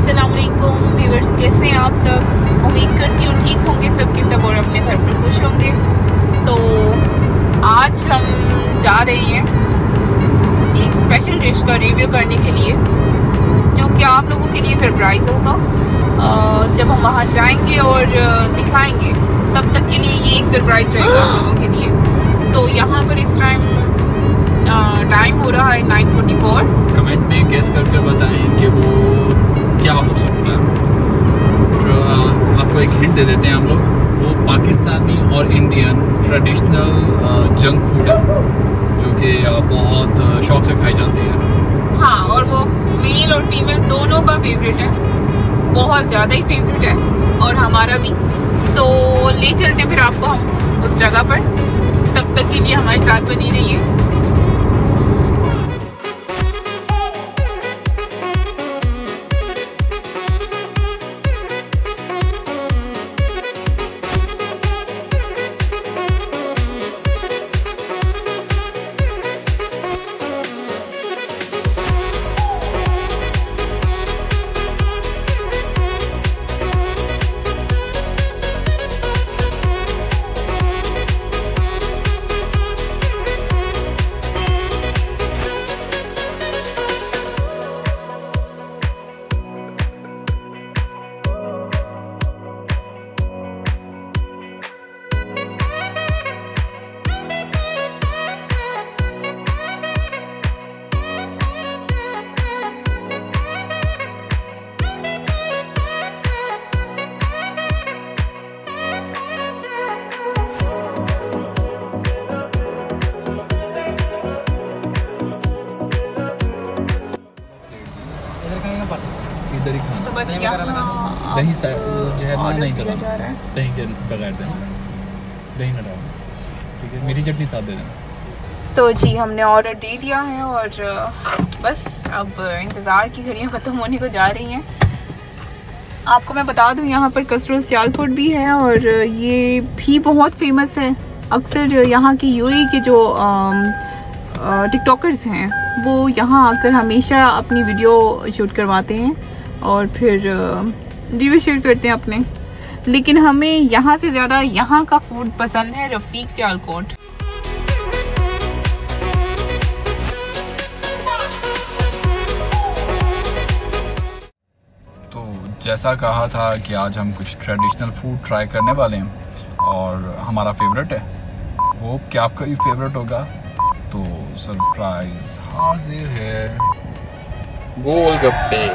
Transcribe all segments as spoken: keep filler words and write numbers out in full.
अस्सलाम वालेकुम व्यूअर्स, कैसे हैं आप सब। उम्मीद करती हूँ ठीक होंगे सब के सब और अपने घर पर खुश होंगे। तो आज हम जा रहे हैं एक स्पेशल डिश का रिव्यू करने के लिए, जो कि आप लोगों के लिए सरप्राइज़ होगा जब हम वहाँ जाएंगे और दिखाएंगे। तब तक के लिए ये एक सरप्राइज़ रहेगा आप लोगों के लिए। तो यहाँ पर इस टाइम टाइम हो रहा है नाइन फोर्टी फोर। कमेंट में गेस करके बताएं कि वो क्या हो सकता है। तो आपको एक हिंट दे देते हैं हम लोग, वो पाकिस्तानी और इंडियन ट्रेडिशनल जंक फूड है जो कि बहुत शौक से खाई जाती है। हाँ, और वो मेल और फीमेल दोनों का फेवरेट है, बहुत ज़्यादा ही फेवरेट है, और हमारा भी। तो ले चलते हैं फिर आपको हम उस जगह पर। तब तक के लिए हमारे साथ बनी रहिए। इधर ही खाना, तो बस यहाँ दही जहर नहीं चला, दही के बगैर देना, दही ना डालो, ठीक है। मीठी चटनी साथ दे देना। तो जी हमने ऑर्डर दे दिया है और बस अब इंतज़ार की घड़ियाँ ख़त्म होने को जा रही हैं। आपको मैं बता दूं, यहाँ पर कस्टर्ड सियालकोट भी है और ये भी बहुत फेमस है। अक्सर यहाँ की यूएई के जो टिकटॉकर्स हैं वो यहाँ आकर हमेशा अपनी वीडियो शूट करवाते हैं और फिर रिव्यू शेयर करते हैं अपने। लेकिन हमें यहाँ से ज़्यादा यहाँ का फूड पसंद है, रफीक सियालकोट। तो जैसा कहा था कि आज हम कुछ ट्रेडिशनल फूड ट्राई करने वाले हैं और हमारा फेवरेट है। होप कि आपका भी फेवरेट होगा। तो सरप्राइज हाजिर है, गोलगप्पे।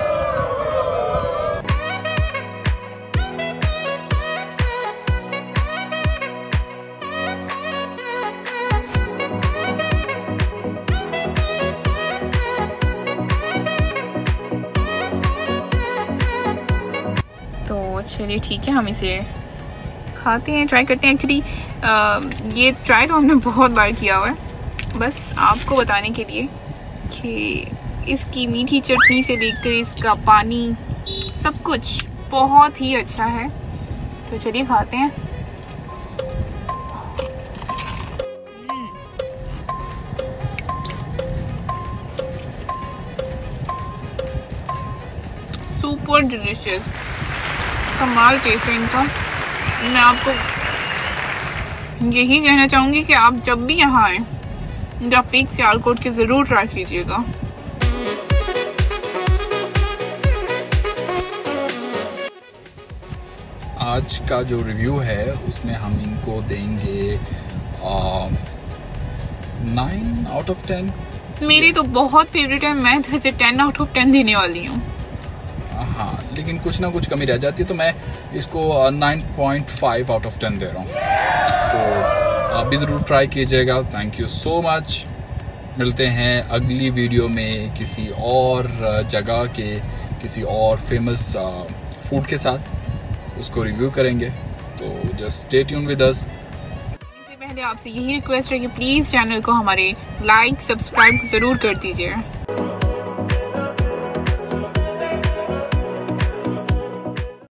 तो चलिए ठीक है, हम इसे खाते हैं, ट्राई करते हैं। एक्चुअली ये ट्राई तो हमने बहुत बार किया हुआ है, बस आपको बताने के लिए कि इसकी मीठी चटनी से लेकर इसका पानी सब कुछ बहुत ही अच्छा है। तो चलिए खाते हैं। सुपर डिलीशियस, कमाल टेस्ट है इनका। मैं आपको यही कहना चाहूँगी कि आप जब भी यहाँ आए रफीक सियालकोट के ज़रूर ट्राई कीजिएगा। आज का जो रिव्यू है उसमें हम इनको देंगे नाइन आउट ऑफ टेन। मेरी तो बहुत फेवरेट है, मैं तो इसे टेन आउट ऑफ टेन देने वाली हूँ। हाँ, लेकिन कुछ ना कुछ कमी रह जाती है, तो मैं इसको nine point five out of ten दे रहा हूँ। तो आप भी ज़रूर ट्राई कीजिएगा। Thank you so much. मिलते हैं अगली वीडियो में किसी और जगह के किसी और फेमस फूड के साथ, उसको रिव्यू करेंगे। तो just stay tune with us. इससे पहले आपसे यही रिक्वेस्ट है कि प्लीज़ चैनल को हमारे लाइक सब्सक्राइब ज़रूर कर दीजिए।